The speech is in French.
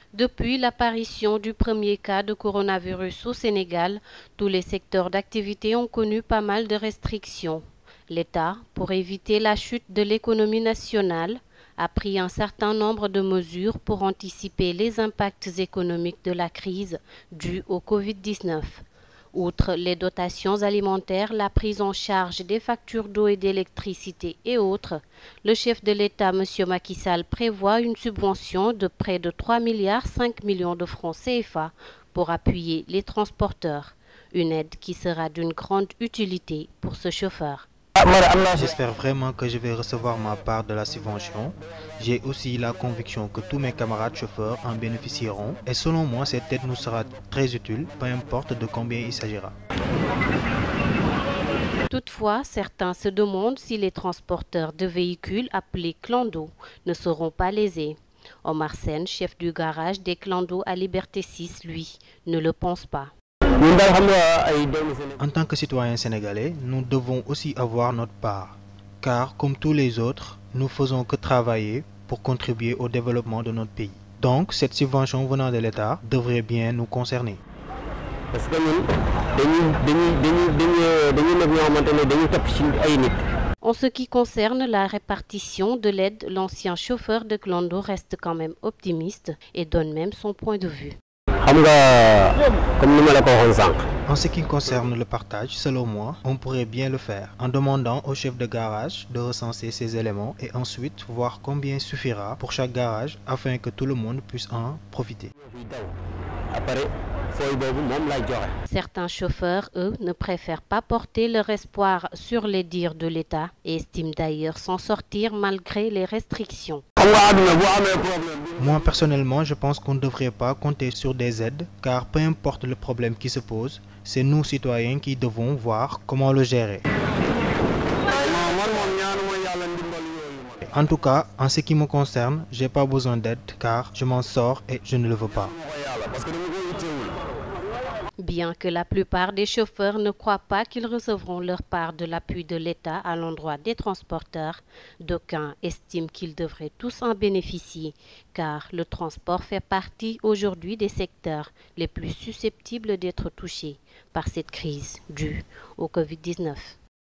Depuis l'apparition du premier cas de coronavirus au Sénégal, tous les secteurs d'activité ont connu pas mal de restrictions. L'État, pour éviter la chute de l'économie nationale, a pris un certain nombre de mesures pour anticiper les impacts économiques de la crise due au Covid-19. Outre les dotations alimentaires, la prise en charge des factures d'eau et d'électricité et autres, le chef de l'État, M. Macky Sall, prévoit une subvention de près de 3,5 milliards de francs CFA pour appuyer les transporteurs. Une aide qui sera d'une grande utilité pour ce chauffeur. J'espère vraiment que je vais recevoir ma part de la subvention. J'ai aussi la conviction que tous mes camarades chauffeurs en bénéficieront et selon moi cette aide nous sera très utile, peu importe de combien il s'agira. Toutefois, certains se demandent si les transporteurs de véhicules appelés clando ne seront pas lésés. Omar Sen, chef du garage des clandos à Liberté 6, lui, ne le pense pas. En tant que citoyens sénégalais, nous devons aussi avoir notre part, car comme tous les autres, nous faisons que travailler pour contribuer au développement de notre pays. Donc, cette subvention venant de l'État devrait bien nous concerner. En ce qui concerne la répartition de l'aide, l'ancien chauffeur de clando reste quand même optimiste et donne même son point de vue. En ce qui concerne le partage, selon moi, on pourrait bien le faire en demandant au chef de garage de recenser ces éléments et ensuite voir combien suffira pour chaque garage afin que tout le monde puisse en profiter. Certains chauffeurs, eux, ne préfèrent pas porter leur espoir sur les dires de l'État et estiment d'ailleurs s'en sortir malgré les restrictions. Moi personnellement, je pense qu'on ne devrait pas compter sur des aides car peu importe le problème qui se pose, c'est nous citoyens qui devons voir comment le gérer. En tout cas, en ce qui me concerne, je n'ai pas besoin d'aide car je m'en sors et je ne le veux pas. Bien que la plupart des chauffeurs ne croient pas qu'ils recevront leur part de l'appui de l'État à l'endroit des transporteurs, d'aucuns estiment qu'ils devraient tous en bénéficier, car le transport fait partie aujourd'hui des secteurs les plus susceptibles d'être touchés par cette crise due au Covid-19.